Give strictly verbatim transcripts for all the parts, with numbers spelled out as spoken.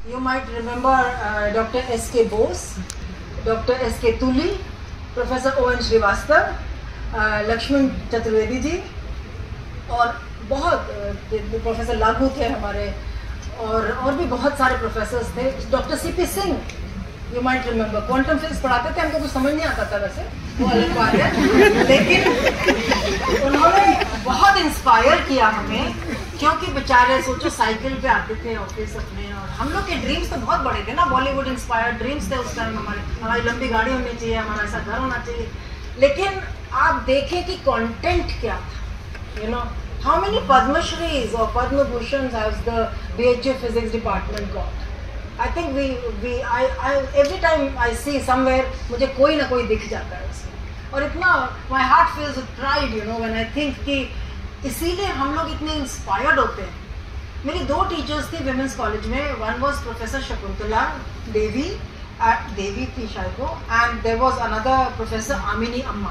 You might remember uh, Doctor S K Bose, Doctor S K Tuli, Professor O N Srivastava, uh, Lakshman Chaturvedi जी, और बहुत professor लागू थे हमारे, और और भी बहुत सारे प्रोफेसर्स थे. Doctor C P Singh, you might remember, quantum physics पढ़ाते थे. हमको कुछ समझ नहीं आता था वैसे, वो अलग बात है, लेकिन उन्होंने बहुत इंस्पायर किया हमें, क्योंकि बेचारे सोचो साइकिल पे आते थे ऑफिस अपने, और हम लोग के ड्रीम्स तो बहुत बड़े थे ना, बॉलीवुड इंस्पायर्ड ड्रीम्स थे उस टाइम हमारे. हमारी लंबी गाड़ी होनी चाहिए, हमारा ऐसा घर होना चाहिए. लेकिन आप देखें कि कंटेंट क्या था. यू नो, हाउ मेनी पद्मश्रीज और Padma Bhushan has the B H U physics department got? I think we we I I every time I see somewhere मुझे कोई ना कोई दिख जाता है उसमें, और इतना my heart feels with pride, you know, when I think कि इसीलिए हम लोग इतने इंस्पायर्ड होते हैं. मेरी दो टीचर्स थी विमेंस कॉलेज में. One was professor Shakuntala Devi, Devi थी शायद वो, and there was another professor Amini Amma.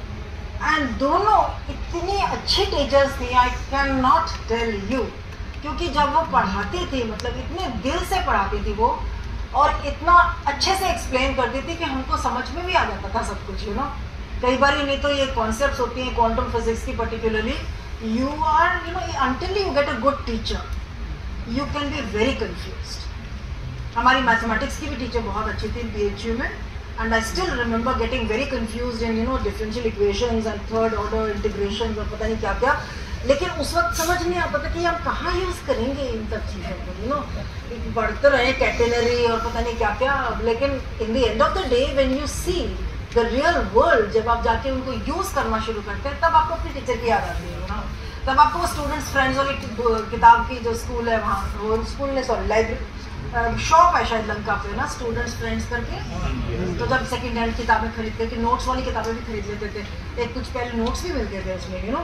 And दोनों इतनी अच्छी टीचर्स थी, I can not tell you, क्योंकि जब वो पढ़ाती थी, मतलब इतने दिल से पढ़ाती थी वो, और इतना अच्छे से एक्सप्लेन करती थी कि हमको समझ में भी आ जाता था सब कुछ. यू नो, कई बार नहीं तो ये कॉन्सेप्ट्स होती हैं क्वांटम फिजिक्स की particularly, you are, you know, until you get a good teacher, you can be very confused. हमारी मैथमेटिक्स की भी टीचर बहुत अच्छी थी बी एच यू में, and I still remember getting very confused in, you know, differential equations and third order integrations और पता नहीं क्या क्या. लेकिन उस वक्त समझ नहीं आता था कि हम कहाँ यूज़ करेंगे इन सब चीज़ों को. यू नो, बढ़ते रहे कैटेनरी और पता नहीं क्या क्या, लेकिन in the end of the day when you see the real world, जब आप जाके उनको यूज़ करना शुरू करते हैं, तब आपको अपनी टीचर की याद आती है. ना, तब आपको स्टूडेंट्स फ्रेंड्स वाली किताब की जो स्कूल है वहाँ, वो स्कूल ने सॉरी लाइब्रेरी शॉप है शायद लंका पे ना, स्टूडेंट्स फ्रेंड्स करके, तो जब सेकंड हैंड किताबें खरीदते थे, नोट्स वाली किताबें भी खरीद लेते थे, एक कुछ पहले नोट्स भी मिलते थे उसमें. You know,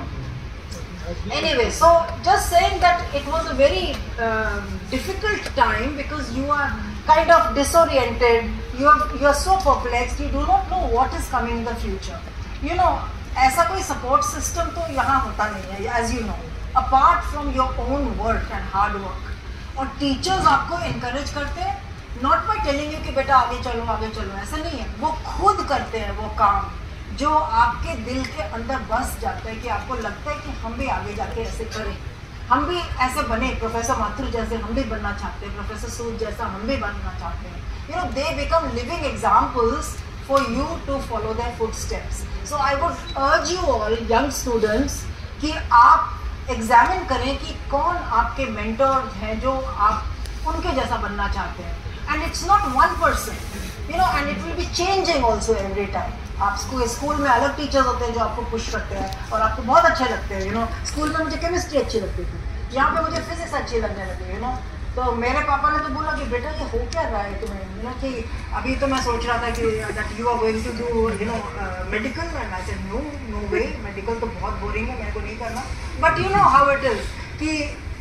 anyway, so just saying that it was a very uh, difficult time because you are kind of disoriented, you are you are so perplexed, you do not know what is coming in the future. You know, ऐसा कोई support system तो यहाँ होता नहीं है, as you know, apart from your own work and hard work. और teachers आपको encourage करते हैं, नॉट बाय टेलिंग यू कि बेटा आगे चलो आगे चलो, ऐसा नहीं है. वो खुद करते हैं वो काम जो आपके दिल के अंदर बस जाता है, कि आपको लगता है कि हम भी आगे जाके ऐसे करें, हम भी ऐसे बने, प्रोफेसर माथुर जैसे हम भी बनना चाहते हैं, प्रोफेसर सूद जैसा हम भी बनना चाहते हैं. You know, they become living examples for you to follow their footsteps. So I would urge you all young students कि आप एग्जामिन करें कि कौन आपके मेंटोर हैं जो आप उनके जैसा बनना चाहते हैं. And it's not one person, you know, and it will be changing also every time. आप स्कूल स्कूल में अलग टीचर्स होते हैं जो आपको पुश करते हैं और आपको बहुत अच्छे लगते हैं. यू नो, स्कूल में मुझे केमिस्ट्री अच्छी लगती थी, यहाँ पे मुझे फिजिक्स अच्छी लगने लगी. यू नो, तो मेरे पापा ने तो बोला कि बेटा ये हो क्या रहा है तुम्हें, यू नो, कि अभी तो मैं सोच रहा था कि that you are going to do, you know, medical. And I said no no way, medical तो बहुत बोरिंग है, मेरे को नहीं करना. But you know how it is कि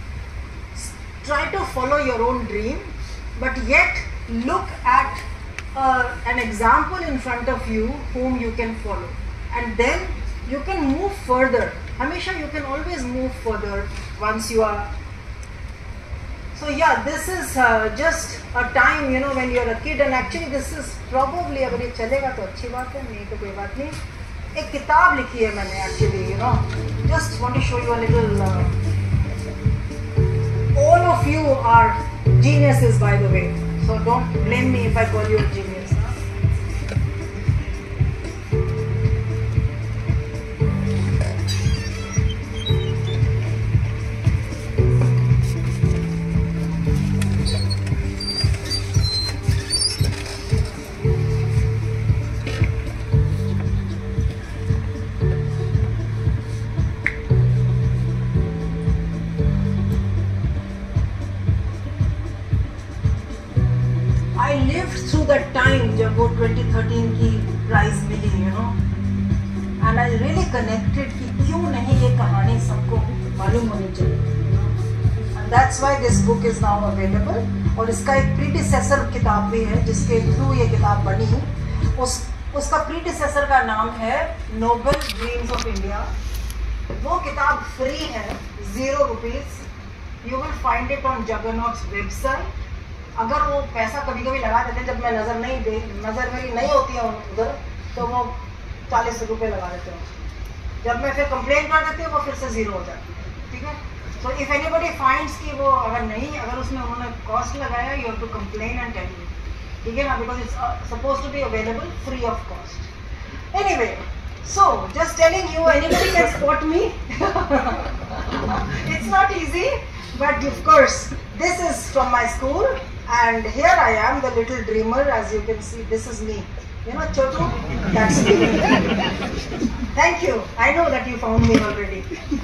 try to follow your own dream, but yet look at an example in front of you whom you can follow, and then you can move further. हमेशा you can always move further once you are. So yeah, this is uh, just a time, you know, when you're a kid, and actually this is probably, अगर ये चलेगा तो अच्छी बात है, नहीं तो कोई बात नहीं. एक किताब लिखी है मैंने actually, you know, just want to show you a little. Uh, all of you are geniuses, by the way, so don't blame me if I call you a genius. जब वो ट्वेंटी थर्टीन की prize मिली, you know, and I really connected कि क्यों नहीं ये कहानी सबको मालूम होनी चाहिए. And that's why this book is now available. और इसका एक प्रीडिसेसर किताब भी है जिसके थ्रू ये किताब बनी. उस उसका प्रीडिसेसर का नाम है नोबल ड्रीम्स ऑफ इंडिया. वो किताब फ्री है, zero rupees. You will find it on Juggernaut's website. अगर वो पैसा कभी कभी लगा देते हैं, जब मैं नज़र नहीं दे नज़र मेरी नहीं होती है उधर, तो वो चालीस रुपये लगा देते हैं। जब मैं फिर कंप्लेन कर देती हूँ वो फिर से ज़ीरो हो जाती है, ठीक है। सो इफ़ एनीबडी फाइंड्स कि वो अगर नहीं, अगर उसमें उन्होंने कॉस्ट लगाया, you have to complain and tell me, ठीक है ना, because it's suppose to be available free of cost. Anyway, so just telling you, anybody can spot me. It's not easy, but of course this is from my school, and here I am, the little dreamer. As you can see, this is me, you know, Chotu, that's me. Thank you, I know that you found me already.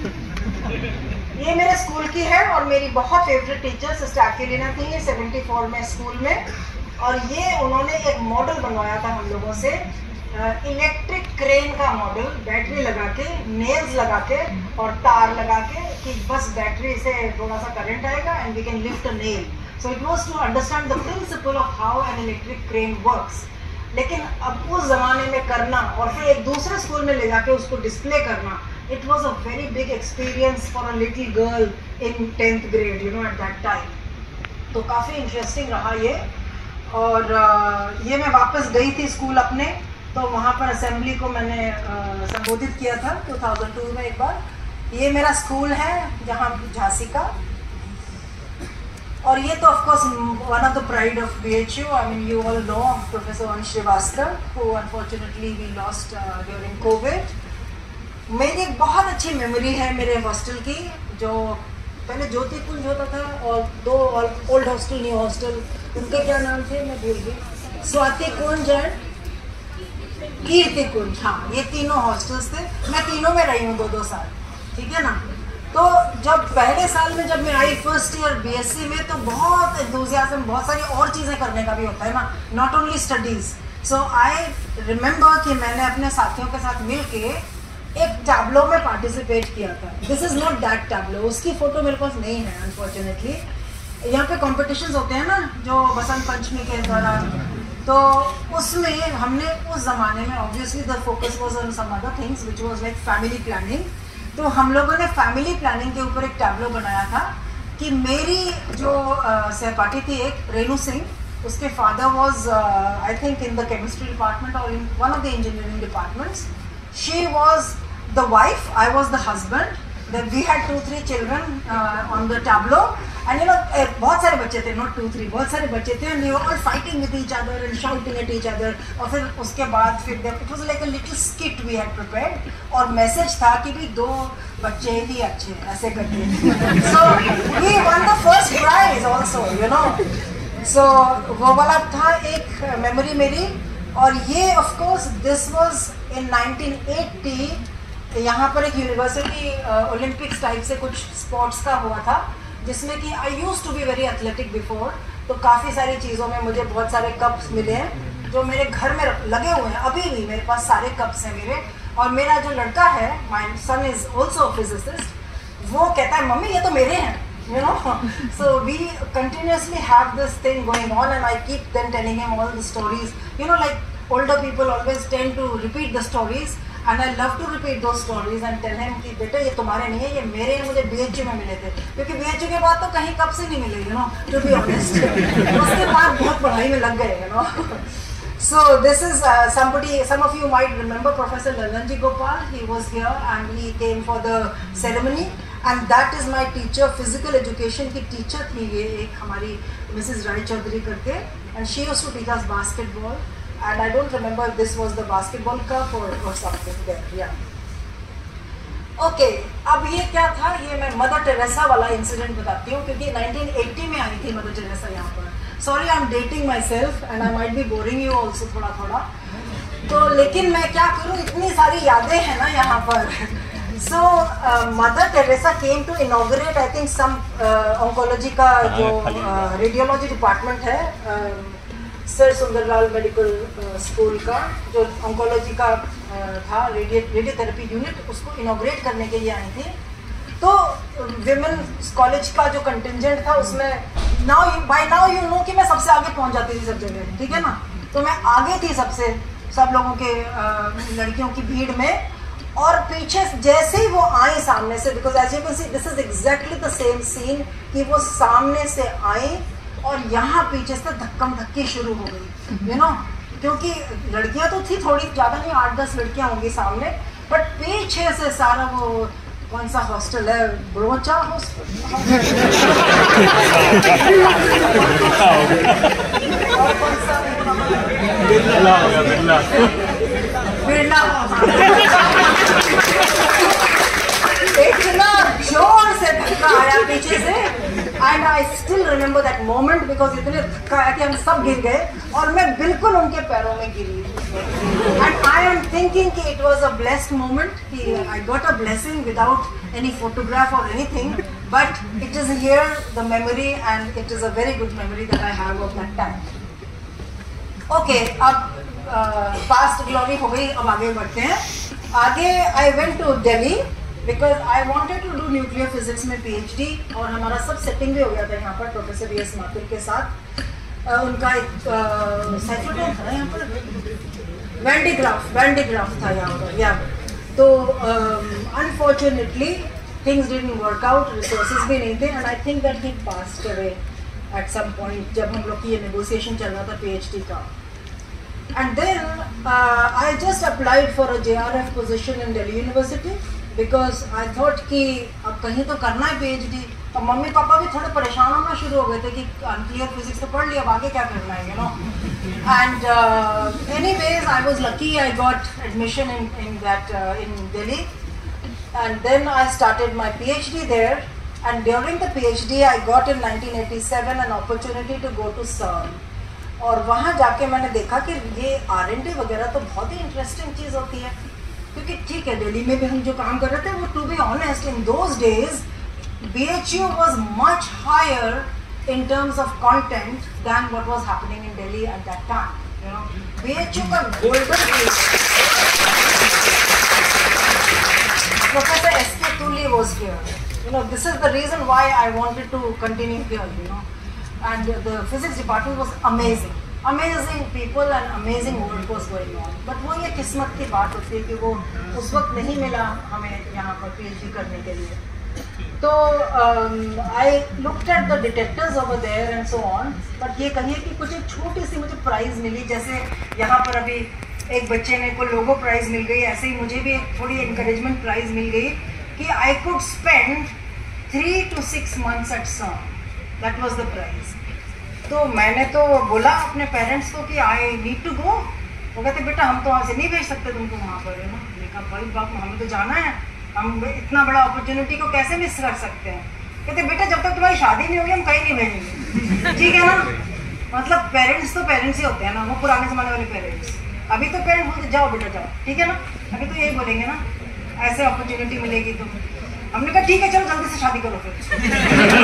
ये मेरे school की है और मेरी बहुत favourite teacher sister एक्विलिना थी चौहत्तर में स्कूल में, और ये उन्होंने एक मॉडल बनवाया था हम लोगों से, इलेक्ट्रिक क्रेन का मॉडल, बैटरी लगा के, नेल्स लगा के और तार लगा के, कि बस बैटरी से थोड़ा सा करंट आएगा and we can lift a nail. So it was to understand the principle of how an electric crane works. लेकिन अब उस ज़माने में करना और फिर एक दूसरे स्कूल में ले जाके उसको डिस्प्ले करना, it was a very big experience for a little girl in tenth grade, you know, at that time. तो काफ़ी इंटरेस्टिंग रहा ये। और uh, ये मैं वापस गई थी स्कूल अपने, तो वहाँ पर असेंबली को मैंने संबोधित किया था दो हज़ार दो में एक बार। ये मेरा स्कूल है जहाँ झांसी का, और ये तो of course one of the pride of B H U. I mean you all know professor O N Srivastava, who unfortunately we lost during Covid. मेरी एक बहुत अच्छी मेमोरी है मेरे हॉस्टल की, जो पहले ज्योति कुंज होता था और दो ओल्ड हॉस्टल, न्यू हॉस्टल, उनके क्या नाम थे मैं भूल गई, स्वाति कुंज एंड कीर्ति कुंज, हाँ, ये तीनों हॉस्टल्स थे। मैं तीनों में रही हूँ दो दो साल, ठीक है ना। तो जब पहले साल में जब मैं आई फर्स्ट ईयर बीएससी में, तो बहुत एंथुसियाज्म, बहुत सारी और चीज़ें करने का भी होता है ना, not only studies. So I remember कि मैंने अपने साथियों के साथ मिल के एक टैब्लो में पार्टिसिपेट किया था। This is not that tableau, उसकी फ़ोटो मेरे पास नहीं है अनफॉर्चुनेटली। यहाँ पे कॉम्पिटिशन्स होते हैं ना जो बसंत पंचमी के दौरान, तो उसमें हमने उस ज़माने में obviously the focus was on some other things which was like family planning. तो हम लोगों ने फैमिली प्लानिंग के ऊपर एक टैब्लो बनाया था कि मेरी जो सहपाठी थी एक रेणु सिंह, उसके father was I think in the chemistry department और in one of the engineering departments. She was the wife, I was the husband, that we had two three children uh, on the tableau, and you know uh, बहुत सारे बच्चे थे, not two three, बहुत सारे बच्चे थे, and they were all fighting with each other and shouting at each other। और फिर उसके बाद फिर it was like a little skit we had prepared, और मैसेज था कि भी दो बच्चे ही अच्छे ऐसे करके। so we won the first prize also, you know। so वो वाला था एक मेमोरी मेरी। और ये of course this was in nineteen eighty, यहाँ पर एक यूनिवर्सिटी ओलंपिक्स टाइप से कुछ स्पोर्ट्स का हुआ था, जिसमें कि I used to be very athletic before. तो काफ़ी सारी चीज़ों में मुझे बहुत सारे कप्स मिले हैं जो मेरे घर में लगे हुए हैं, अभी भी मेरे पास सारे कप्स हैं मेरे। और मेरा जो लड़का है, my son is also a physicist, वो कहता है मम्मी ये तो मेरे हैं, you know। so we continuously have this thing going on, and I keep then telling him all the stories, you know, like older people always tend to repeat the stories, and I love to repeat those stories and tell him कि बेटा ये तुम्हारे नहीं है, ये मेरे हैं, मुझे बीएचयू में मिले थे। क्योंकि बीएचयू के बाद तो कहीं कब से नहीं मिले, you know, to be honest। उसके बाद बहुत पढ़ाई में लग गए, you know। so this is uh, somebody, some of you might remember Professor Lalanji Gopal. He was here and he came for the ceremony, and that is my teacher, physical education की teacher थी ये एक हमारी Mrs राय चौधरी करके, and she used to teach us basketball, and I don't remember if this was the basketball cup or, or something there, yeah. Okay, अब ये क्या था, ये मैं मदर टेरेसा वाला इंसिडेंट बताती हूँ, क्योंकि नाइनटीन एटी में आई थी मदर टेरेसा यहाँ पर। Sorry I am dating myself and I might be boring you also थोड़ा थोड़ा, तो लेकिन मैं क्या करूँ, इतनी सारी यादें हैं ना यहाँ पर। So Mother Teresa came to inaugurate I think some oncology का जो रेडियोलॉजी uh, डिपार्टमेंट है, uh, sir Sundarlal medical school का जो ऑन्कोलॉजी का था, रेडियो रेडियोथेरेपी यूनिट, उसको इनॉग्रेट करने के लिए आई थी। तो विमेंस कॉलेज का जो कंटिजेंट था उसमें now by now you know कि मैं सबसे आगे पहुंच जाती थी सब जगह, ठीक है ना। तो मैं आगे थी सबसे, सब लोगों के आ, लड़कियों की भीड़ में, और पीछे जैसे ही वो आई सामने से, because as you can see this is exactly the same scene, कि वो सामने से आई और यहाँ पीछे से धक्कम धक्की शुरू हो गई, यू नो, क्योंकि लड़कियाँ तो थी थोड़ी, ज़्यादा नहीं, आठ दस लड़कियाँ होंगी सामने, बट पीछे से सारा वो कौन सा हॉस्टल है, ब्रोचा हॉस्टल, और कौन सा बिरला हो गया, बिरला बिरला इतना जोर से धक्का आया पीछे से, and I still remember that moment because इतने धक्का आया कि हम सब गिर गए और मैं बिल्कुल उनके पैरों में गिरी। एंड आई एम थिंकिंग कि it was a blessed moment, कि I got a blessing without any photograph और anything, but it is here the memory and it is a very good memory that I have of that time. Okay, अब past glory हो गई, अब आगे बढ़ते हैं। आगे I went to Delhi because I wanted to do nuclear physics में PhD, और हमारा सब सेटिंग भी हो गया था यहाँ पर प्रोफेसर बी एस माथुर के साथ। uh, उनका एक साइक्लोटॉन था यहाँ पर, वैंडीग्राफ वैंडीग्राफ था यहाँ पर, या तो unfortunately things didn't work out, resources भी नहीं थे, and I think that he passed away at some point जब हम लोग की ये नेगोशिएशन चल रहा था पीएचडी का। And then uh, I just applied for a J R F position in Delhi University because I thought कि अब कहीं तो करना है पीएचडी, और मम्मी पापा भी थोड़े परेशान होना शुरू हो गए थे कि अनक्लियर फिजिक्स तो पढ़ लिया, अब आगे क्या करना है, you know. And uh, anyways, I was lucky, I got admission in in that uh, in Delhi, and then I started my PhD there. And during the PhD, I got in nineteen eighty-seven an opportunity to go to CERN. और वहाँ जाके मैंने देखा कि ये are N D वगैरह तो बहुत ही इंटरेस्टिंग चीज़ होती है, क्योंकि ठीक है दिल्ली में भी हम जो काम कर रहे थे वो, to be honest, in those days B H U was much higher in terms of content than what was happening in Delhi at that time, you know. B H U का golden professor S K Tuli was here, you know, this is the reason why I wanted to continue here, you know. And the physics department was amazing, amazing people and amazing work was going on. But वो ये किस्मत की बात होती है कि वो उस वक्त नहीं मिला हमें यहाँ पर पीएचडी करने के लिए। तो I looked at the detectors over there and so on, but ये कहिए कि कुछ एक छोटी सी मुझे प्राइज़ मिली, जैसे यहाँ पर अभी एक बच्चे ने को लोगो प्राइज़ मिल गई, ऐसे ही मुझे भी एक थोड़ी encouragement प्राइज़ मिल गई कि I could spend three to six months at CERN. That was the prize. तो मैंने तो बोला अपने पेरेंट्स को कि आई नीड टू गो, वो कहते बेटा हम तो वहाँ से नहीं भेज सकते तुमको वहाँ पर, है ना। मैंने कहा भाई बाप, हमें तो जाना है, हम इतना बड़ा अपॉर्चुनिटी को कैसे मिस कर सकते हैं। कहते बेटा जब तक तुम्हारी शादी नहीं होगी हम कहीं नहीं भेजेंगे, ठीक है ना। मतलब पेरेंट्स तो पेरेंट्स ही होते हैं ना, वो पुराने ज़माने वाले पेरेंट्स। अभी तो पेरेंट्स बोलते जाओ बेटा जाओ, ठीक है ना, अभी तो यही बोलेंगे ना, ऐसे अपॉर्चुनिटी मिलेगी तो। हमने कहा ठीक है चलो जल्दी से शादी करो फिर।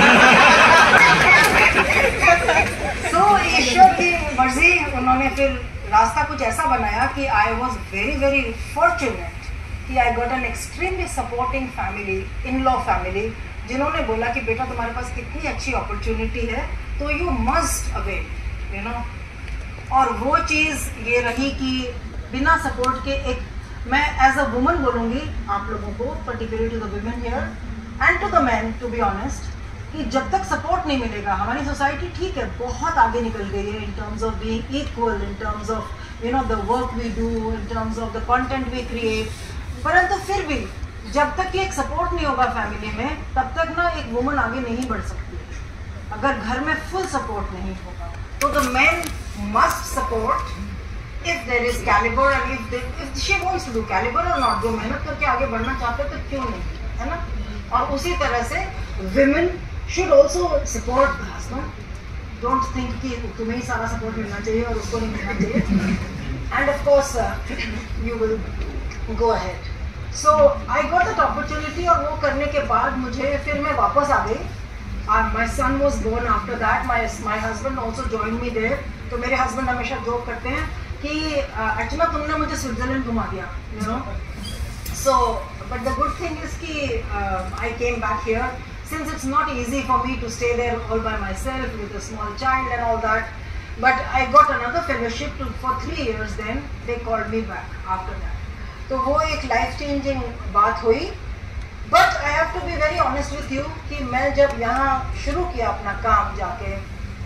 तो ईश्वर की मर्जी, उन्होंने फिर रास्ता कुछ ऐसा बनाया कि I was very very fortunate कि I got an extremely supporting family, in law family, जिन्होंने बोला कि बेटा तुम्हारे पास कितनी अच्छी अपॉर्चुनिटी है तो you must avail, you know. और वो चीज़ ये रही कि बिना सपोर्ट के एक, मैं एज अ वुमन बोलूँगी आप लोगों को, particularly to the women here and to the man, to be honest, कि जब तक सपोर्ट नहीं मिलेगा, हमारी सोसाइटी ठीक है बहुत आगे निकल गई है in terms of being equal, in terms of you know the work we do, in terms of the content we create, परंतु फिर भी जब तक कि एक सपोर्ट नहीं होगा फैमिली में, तब तक ना एक वुमन आगे नहीं बढ़ सकती। अगर घर में फुल सपोर्ट नहीं होगा तो the man must support if there is caliber and if they, if she wants to do caliber or not, जो मेहनत करके आगे बढ़ना चाहते हैं तो क्यों नहीं, है ना। और उसी तरह से women should also support the husband. Don't think कि तुम्हें ही सारा support मिलना चाहिए और उसको नहीं मिलना चाहिए। And of course uh, you will go ahead. So I got that opportunity और वो करने के बाद मुझे फिर मैं वापस आ गई। Uh, my son was born after that. My my husband also joined me there. तो मेरे husband हमेशा जोक करते हैं कि अर्चना uh, तुमने मुझे स्विट्जरलैंड घुमा दिया, you know. So, but the good thing is कि uh, I came back here since it's not easy for me to stay there all by myself with a small child and all that. But I got another fellowship to, for three years. Then they called me back after that. तो वो एक life changing बात हुई. But I have to be very honest with you कि मैं जब यहाँ शुरू किया अपना काम जाके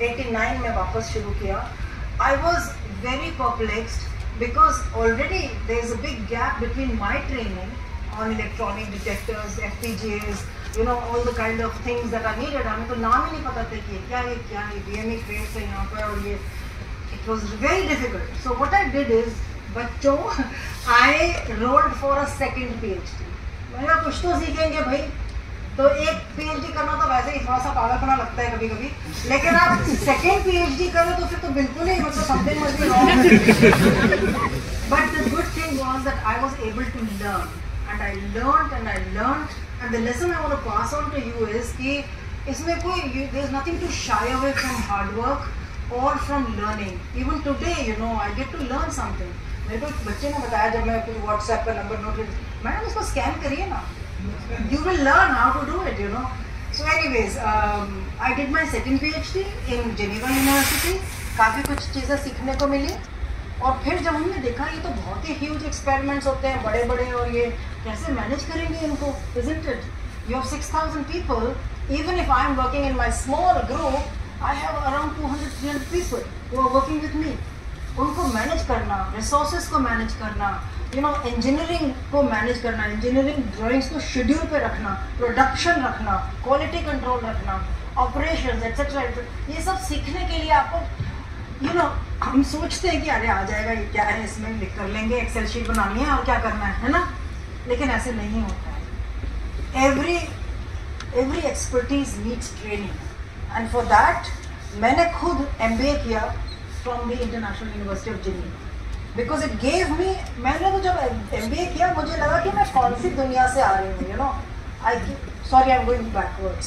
एटी नाइन में वापस शुरू किया. I was very perplexed because already there is a big gap between my training on electronic detectors, F P G As, you know, all the kind of things that are needed. हमें तो नाम ही नहीं पता था कि क्या है क्या है B M E ट्रेड्स है यहाँ पर और ये. It was very difficult. So what I did is, बच्चों, I enrolled for a second PhD. मैंने कुछ तो सीखेंगे भाई. तो एक पीएचडी करना तो वैसे ही थोड़ा सा पागलपना लगता है कभी कभी, लेकिन आप सेकेंड पीएचडी करो तो फिर तो बिल्कुल ही मतलब something must be wrong. But the good thing was that I was able to learn and I learned and I learned and the lesson I want to pass on to you is कि इसमें कोई there is nothing to shy away from hard work और from learning. Even today you know I get to learn something. मेरे को एक बच्चे ने बताया जब मैं कुछ व्हाट्सएप का नंबर नोट, मैडम इसको स्कैन करिए ना, you will learn how to do it, you know. So anyways, um, I did my second PhD in Geneva University. काफ़ी कुछ चीज़ें सीखने को मिली. और फिर जब हमने देखा ये तो बहुत ही ह्यूज एक्सपेरिमेंट्स होते हैं बड़े बड़े, और ये कैसे मैनेज करेंगे इनको, isn't it? You have six thousand people. Even if I am working in my small group, I have around two hundred three hundred people who are working with me. उनको मैनेज करना, resources को manage करना, you know engineering को manage करना, engineering drawings को schedule पे रखना, production रखना, क्वालिटी कंट्रोल रखना, ऑपरेशंस एक्सेट्रा, ये सब सीखने के लिए आपको यू you नो know, हम सोचते हैं कि अरे आ जाएगा ये क्या है, इसमें लिख कर लेंगे, एक्सेल शीट बनानी है और क्या करना है, है ना. लेकिन ऐसे नहीं होता है. Every every expertise needs training and for that मैंने खुद एम बी ए किया from the International University of Geneva. Because it gave me, मैंने तो जब एम बी ए किया मुझे लगा कि मैं कौन सी दुनिया से आ रही हूँ, you know. I sorry I am going backwards.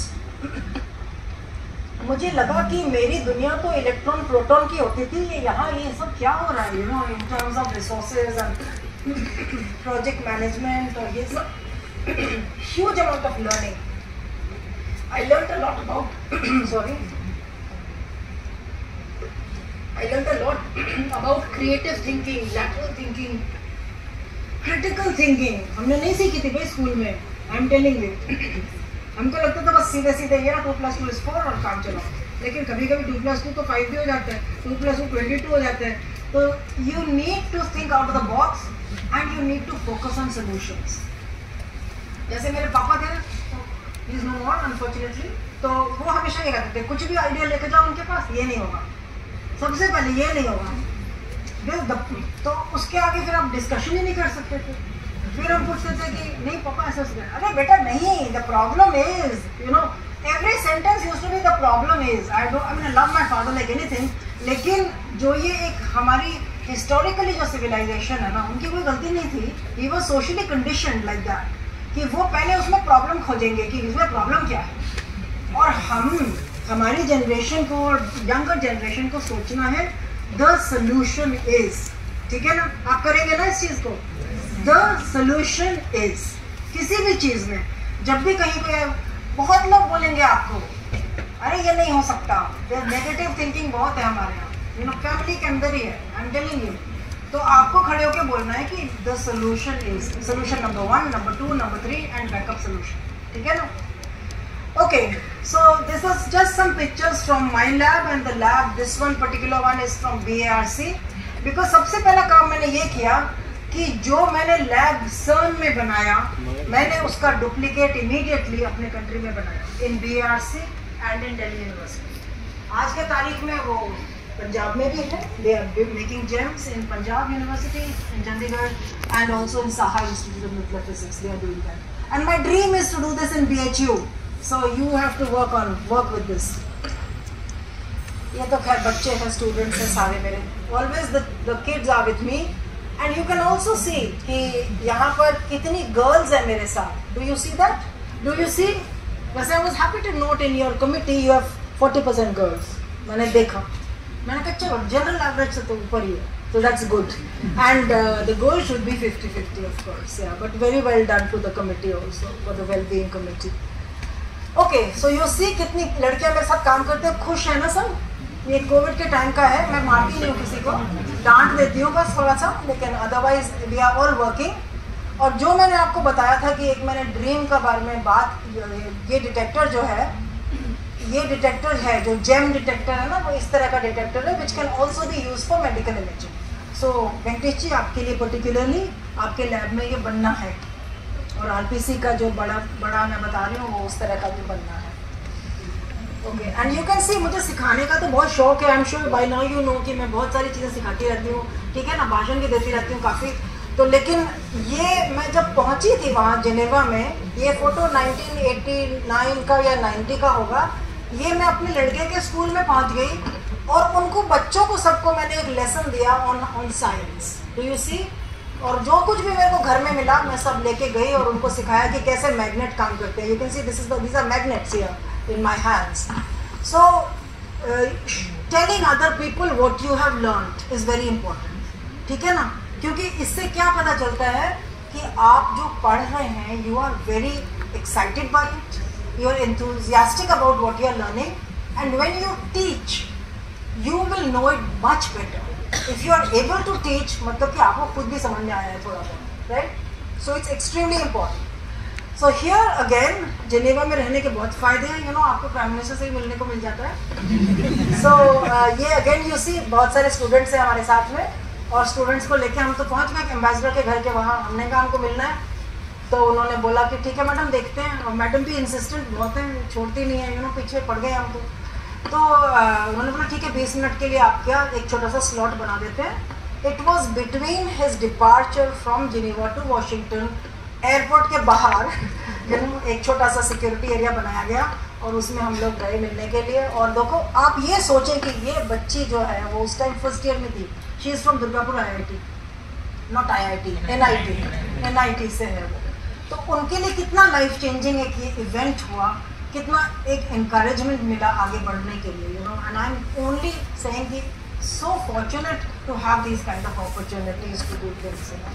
मुझे लगा कि मेरी दुनिया तो इलेक्ट्रॉन प्रोटॉन की होती थी, ये यहाँ ये सब क्या हो रहा है, you know, in terms of resources and project management और ये सब. Huge amount of learning. I learn a lot about sorry I learned a lot about creative thinking, lateral thinking, critical thinking. हमने नहीं सीखी थी भाई स्कूल में. I'm telling you. हमको लगता था बस सीधे सीधे ये ना two plus two is four और काम चलाओ. लेकिन कभी कभी टू प्लस टू तो फाइव भी हो जाता है, two plus two twenty two हो जाता है. तो you need to think out of the box and you need to focus on solutions. जैसे मेरे पापा थे, he is no more unfortunately, तो वो हमेशा ये कहते थे कुछ भी आइडिया लेके जाओ उनके पास, ये नहीं होगा, सबसे पहले ये नहीं होगा. तो उसके आगे फिर आप डिस्कशन ही नहीं कर सकते थे. फिर हम पूछते थे कि नहीं पापा ऐसा ऐसा, अरे बेटा नहीं, the problem is, you know, every sentence used to be the problem is. I don't I mean I love my father like anything, लेकिन जो ये एक हमारी हिस्टोरिकली जो सिविलाइजेशन है ना, उनकी कोई गलती नहीं थी. He was socially conditioned like that कि वो पहले उसमें प्रॉब्लम खोजेंगे कि इसमें प्रॉब्लम क्या है. और हम हमारी जनरेशन को और यंगर जनरेशन को सोचना है द सोल्यूशन इज. ठीक है ना, आप करेंगे ना इस चीज़ को. द सोल्यूशन इज किसी भी चीज़ में. जब भी कहीं पे बहुत लोग बोलेंगे आपको अरे ये नहीं हो सकता, नेगेटिव थिंकिंग बहुत है हमारे यहाँ, यू नो, फैमिली के अंदर ही है. I am telling you. तो आपको खड़े होकर बोलना है कि the solution is, solution number one, number two, number three and backup solution. ठीक है ना. Okay, so this was just some pictures from my lab and the lab. This one particular one is from B A R C. Because सबसे पहला काम मैंने ये किया कि जो मैंने लैब सर्न में बनाया, मैंने उसका डुप्लीकेट इमीडिएटली अपने कंट्री में बनाया in B A R C and in Delhi University. आज के तारीख में वो पंजाब में भी है. They are making gems in Punjab University in Chandigarh and also in Saha Institute of Nuclear Physics. They are doing that. And my dream is to do this in B H U. So you have to work on work with this. ये तो खैर बच्चे हैं, students हैं सारे मेरे. Always the the kids are with me, and you can also see कि यहाँ पर कितनी girls हैं मेरे साथ. Do you see that? Do you see? वैसे I was happy to note in your committee you have forty percent girls. मैंने देखा, मैंने कहा चलो जनरल एवरेज से तो ऊपर ही है, so that's good. And uh, the goal should be fifty fifty of course, yeah. But very well done to the committee also, for the well-being committee. Okay, so you see कितनी लड़कियां मेरे साथ काम करते हैं, खुश है ना सब. ये कोविड के टाइम का है, मैं मारती नहीं हूँ किसी को, डांट देती हूँ बस थोड़ा सा, लेकिन otherwise we are all working. और जो मैंने आपको बताया था कि एक मैंने ड्रीम के बारे में बात, ये डिटेक्टर जो है ये डिटेक्टर है जो जेम डिटेक्टर है ना, वो इस तरह का डिटेक्टर है which can also be use for medical imaging. So Venkatesh ji, आपके लिए पर्टिकुलरली आपके लैब में ये बनना है, और आरपीसी का जो बड़ा बड़ा मैं बता रही हूँ वो उस तरह का भी बनना है। Okay, and you can see मुझे सिखाने का तो बहुत शौक है। I am sure by now you know कि मैं बहुत सारी चीज़ें सिखाती रहती हूँ, ठीक है ना, भाषण भी देती रहती हूँ काफ़ी। तो लेकिन ये मैं जब पहुँची थी वहाँ जिनेवा में, ये फ़ोटो नाइनटीन एटी नाइन का या नाइन्टी का होगा, ये मैं अपने लड़के के स्कूल में पहुँच गई और उनको बच्चों को सबको मैंने एक लेसन दिया on on science, do you see. और जो कुछ भी मेरे को घर में मिला मैं सब लेके गई और उनको सिखाया कि कैसे मैग्नेट काम करते हैं। You can see this is the these are magnets here in my hands. So telling other people what you have learned is very important, ठीक है ना, क्योंकि इससे क्या पता चलता है कि आप जो पढ़ रहे हैं you are very excited by it, you are enthusiastic about what you are learning, and when you teach you will know it much better. If you are able to teach, मतलब कि आपको खुद भी समझ में आया है थोड़ा बहुत, right? So it's extremely important. So here again, Geneva में रहने के बहुत फ़ायदे हैं, you know, आपको प्राइम मिनिस्टर से ही मिलने को मिल जाता है। So uh, ये again you see बहुत सारे स्टूडेंट्स हैं हमारे साथ में, और स्टूडेंट्स को लेके हम तो पहुँच गए एम्बेसडर के घर के वहाँ। हमने कहा हमको मिलना है, तो उन्होंने बोला कि ठीक है मैडम देखते हैं, और मैडम भी इंसिस्टेंट बहुत है, छोड़ती नहीं है, यू नो, पीछे पड़ गए हम तो। तो उन्होंने बोला ठीक है बीस मिनट के लिए आप क्या एक छोटा सा स्लॉट बना देते हैं। It was between his departure from Geneva to Washington, airport के बाहर एक छोटा सा सिक्योरिटी एरिया बनाया गया और उसमें हम लोग गए मिलने के लिए। और देखो आप ये सोचें कि ये बच्ची जो है वो उस टाइम फर्स्ट ईयर में थी, she is from Durgapur I I T, not I I T, N I T, N I T से है वो। तो उनके लिए कितना लाइफ चेंजिंग एक ये इवेंट हुआ, कितना एक encouragement मिला आगे बढ़ने के लिए, you know, and I'm only saying कि so fortunate to have these kind of opportunities to do things, you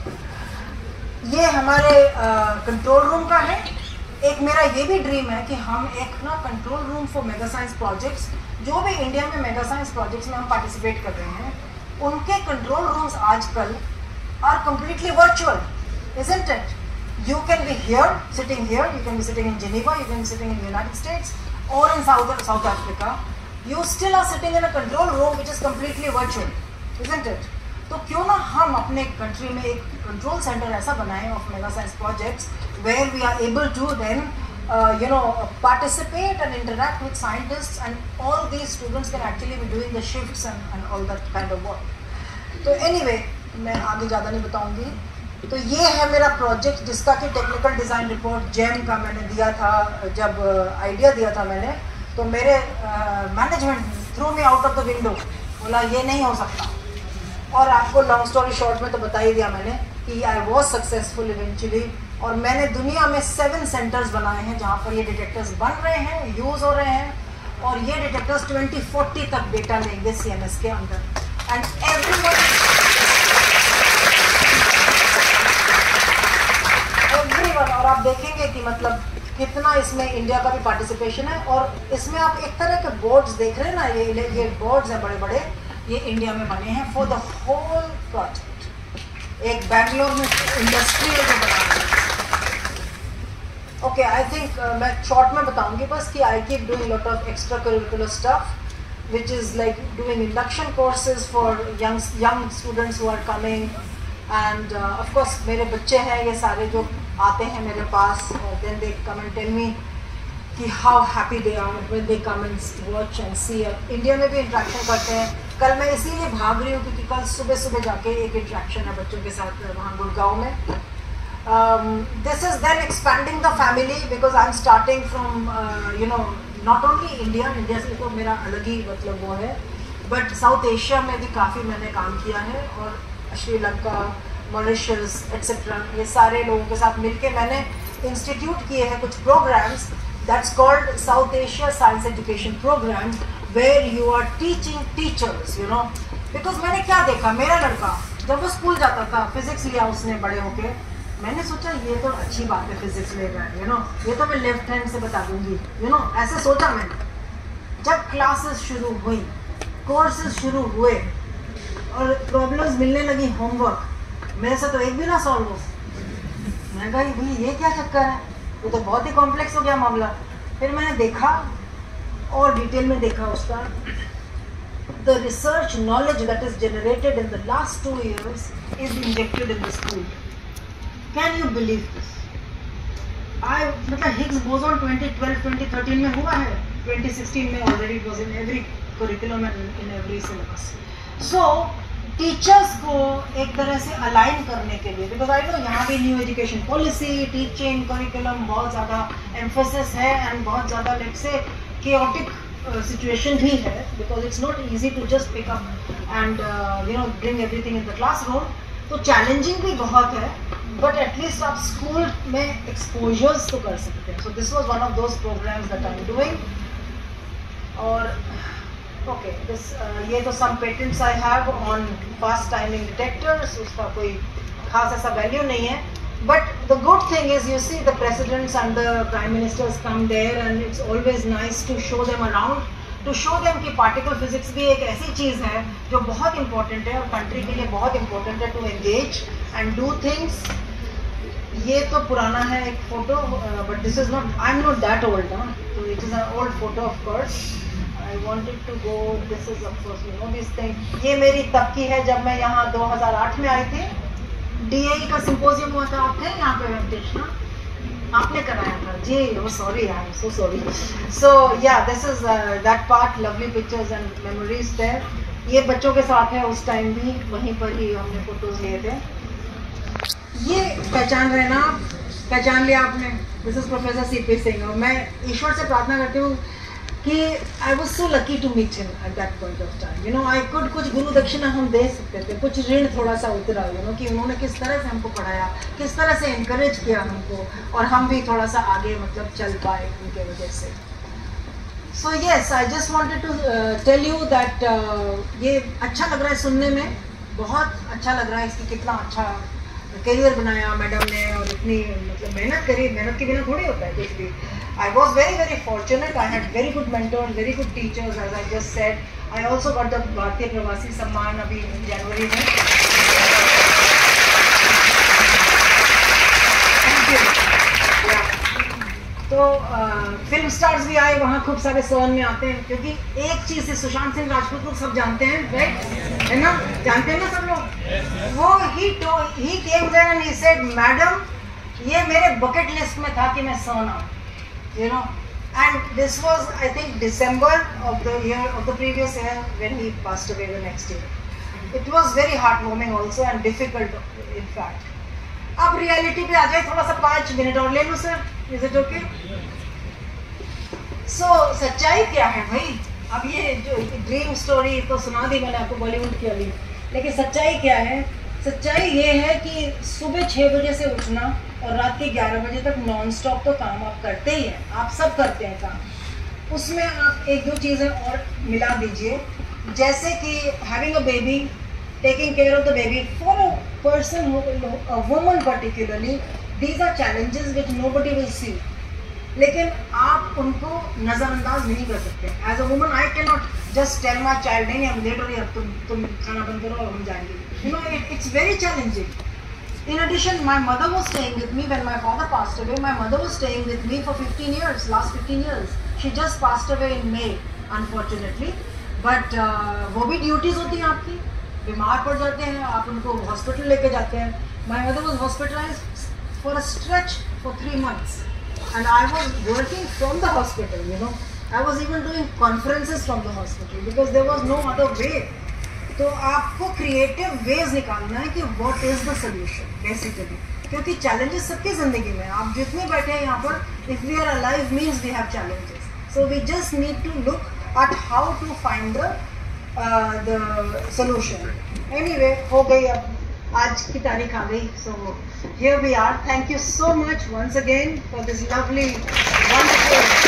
know. ये हमारे कंट्रोल uh, रूम का है। एक मेरा ये भी ड्रीम है कि हम एक ना control room for mega science projects, जो भी इंडिया में मेगा साइंस प्रोजेक्ट्स में हम पार्टिसिपेट कर रहे हैं, उनके कंट्रोल रूम्स आजकल are completely virtual, isn't it? You can be here, sitting here, you can be sitting in Geneva, you can be sitting in the United States or in South, South Africa. You still are sitting in a control room which is completely virtual, isn't it? तो क्यों ना हम अपने country में एक control centre ऐसा बनाएं of mega science projects where we are able to then uh, you know participate and interact with scientists, and all these students can actually be doing the shifts and, and all that kind of work. तो anyway, मैं आगे ज़्यादा नहीं बताऊँगी। तो ये है मेरा प्रोजेक्ट जिसका कि टेक्निकल डिज़ाइन रिपोर्ट जेम का मैंने दिया था। जब आइडिया दिया था मैंने, तो मेरे management threw me out of the window, बोला ये नहीं हो सकता। और आपको लॉन्ग स्टोरी शॉर्ट में तो बता ही दिया मैंने कि आई वॉज सक्सेसफुल इवेंचुअली, और मैंने दुनिया में सेवन सेंटर्स बनाए हैं जहाँ पर ये डिटेक्टर्स बन रहे हैं, यूज़ हो रहे हैं, और ये डिटेक्टर्स ट्वेंटी फोर्टी तक डेटा लेंगे सी एम एस के अंदर। एंड एवरीवन एवरीवन और आप देखेंगे कि मतलब कितना इसमें इंडिया का भी पार्टिसिपेशन है। और इसमें आप एक तरह के बोर्ड्स देख रहे हैं ना, ये ये बोर्ड्स हैं बड़े बड़े, ये इंडिया में बने हैं फॉर द होल प्रोजेक्ट। एक बैंगलोर में इंडस्ट्री है जो बना है। ओके, आई थिंक मैं शॉर्ट में बताऊंगी बस कि I keep doing lot of extra curricular stuff which is like doing induction courses for young young students who are coming, and uh, of course मेरे बच्चे हैं ये सारे जो आते हैं मेरे पास, और then they come and tell me कि how happy they are when they come and watch and see. India में भी इंट्रैक्शन करते हैं। कल मैं इसीलिए भाग रही हूँ क्योंकि कल सुबह सुबह जाके एक इंट्रैक्शन है बच्चों के साथ वहाँ गुड़गांव में। um, this is then expanding the family because I'm starting from uh, you know not only India, India से तो मेरा अलग ही मतलब वो है, बट साउथ एशिया में भी काफ़ी मैंने काम किया है, और श्रीलंका, मॉरिशस एक्सेट्रा, ये सारे लोगों के साथ मिलके मैंने इंस्टीट्यूट किए हैं कुछ programmes that's called South Asia science education programme, where you are teaching teachers, you know. Because मैंने क्या देखा, मेरा लड़का जब वो स्कूल जाता था, फिजिक्स लिया उसने बड़े होके, मैंने सोचा ये तो अच्छी बात है फिजिक्स ले रहा है, यू नो, ये तो मैं लेफ्ट हैंड से बता दूंगी, यू नो, ऐसे सोचा मैंने। जब क्लासेस शुरू हुई, कोर्सेज शुरू हुए और प्रॉब्लम्स मिलने लगी होमवर्क, मेरे से तो एक भी ना सॉल्व हो। मैं कहा भाई ये क्या चक्कर है, ये तो बहुत ही कॉम्प्लेक्स हो गया मामला। फिर मैंने देखा और डिटेल में देखा उसका, the research knowledge that is generated in the last two years is injected in the school. Can you believe this? I मतलब Higgs boson twenty twelve twenty thirteen में हुआ है, twenty sixteen में already it was in every curriculum and in every syllabus. So teachers को एक तरह से align करने के लिए, बिकॉज आई नो यहाँ भी new education policy, teaching curriculum बहुत ज़्यादा एम्फोसिस है एंड बहुत ज़्यादा let's say chaotic situation uh, भी है, because it's not easy to just pick up and you know bring everything in the classroom. तो चैलेंजिंग भी बहुत है, बट एटलीस्ट आप स्कूल में एक्सपोजर्स तो कर सकते हैं. So this was one of those programmes that I am doing. और ओके दिस ये तो some patents I have on fast timing detectors, उसका कोई खास ऐसा वैल्यू नहीं है. But the good thing is, you see the presidents and the prime ministers come there, and it's always nice to show them around, to show them कि particle physics भी एक ऐसी चीज़ है जो बहुत important है और country के लिए बहुत important है to engage and do things. ये तो पुराना है एक photo, uh, but this is not, I'm not that old, huh? So it is an old photo of course. I wanted to go, this is of course you know these things. ये मेरी तब की है जब मैं यहाँ दो हज़ार आठ में आई थी. डीआई का सिंपोजियम हुआ था, आप थे यहाँ पे वेंकटेश ना, आपने कराया था जी. Oh sorry, I am so sorry. So yeah this is that part, lovely pictures and memories there. ये बच्चों के साथ है, उस टाइम भी वहीं पर ही हमने फोटोज लिए थे. ये पहचान रहे ना, पहचान लिया आपने, this is professor CP Singh. और मैं ईश्वर से प्रार्थना करती हूँ कि I was so lucky to meet him at that point of time. You know I could, कुछ गुरु दक्षिणा हम दे सकते थे, कुछ ऋण थोड़ा सा उतरा, यू नो कि उन्होंने किस तरह से हमको पढ़ाया, किस तरह से इनकरेज किया हमको, और हम भी थोड़ा सा आगे मतलब चल पाए उनके वजह से. So yes, I just wanted to tell you that ये अच्छा लग रहा है सुनने में, बहुत अच्छा लग रहा है इसकी कितना अच्छा करियर बनाया मैडम ने, और इतनी मतलब मेहनत करी. मेहनत के बिना थोड़ी होता है कुछ भी. I was very very fortunate. I had very good mentors, very good teachers, as I just said. I also got the Bharatiya Pravasi Samman अभी जनवरी में. Thank you. Yeah. तो फिल्म स्टार्स भी आए वहाँ, खूब सारे सोन में आते हैं, क्योंकि एक चीज़ से सुशांत सिंह राजपूत लोग सब जानते हैं, राइट है ना, जानते हैं ना सब लोग. वो ही तो he came there and he said, madam ये मेरे बकेट लिस्ट में था कि मैं सोन आऊँ. You know, and this was I think December of the year of the previous year when he passed away the next year. It was very heartwarming also and difficult in fact. अब reality पे आ जाए, थोड़ा सा पाँच minute और ले लूँ sir, is it okay? So सच्चाई क्या है भाई? अब ये जो ड्रीम स्टोरी तो सुना दी मैंने आपको बॉलीवुड की अभी, लेकिन सच्चाई क्या है? सच्चाई ये है कि सुबह छः बजे से उठना और रात के ग्यारह बजे तक नॉन स्टॉप तो काम आप करते ही हैं, आप सब करते हैं काम. उसमें आप एक दो चीज़ें और मिला दीजिए, जैसे कि having a baby, taking care of the baby for a person, a woman particularly, these are challenges which nobody will see, लेकिन आप उनको नज़रअंदाज नहीं कर सकते. As a woman I can not just tell my child, नहीं हम late हो रही, अब तुम तुम खाना बंद करो और हम जाएंगे. You know it's very challenging. In addition, my mother was staying with me when my father passed away. My mother was staying with me for fifteen years, last fifteen years. She just passed away in May, unfortunately. But uh, वो भी duties होती हैं आपकी, बीमार पड़ जाते हैं, आप उनको हॉस्पिटल लेके जाते हैं. My mother was hospitalized for a stretch for three months, and I was working from the hospital. You know, I was even doing conferences from the hospital because there was no other way. तो आपको creative ways निकालना है कि what is the solution basically, क्योंकि challenges सबकी ज़िंदगी में, आप जितने बैठे हैं यहाँ पर, if we are alive means we have challenges. So we just need to look at how to find the the solution. Anyway, हो गई अब, आज की तारीख आ गई. So here we are. Thank you so much once again for this lovely, wonderful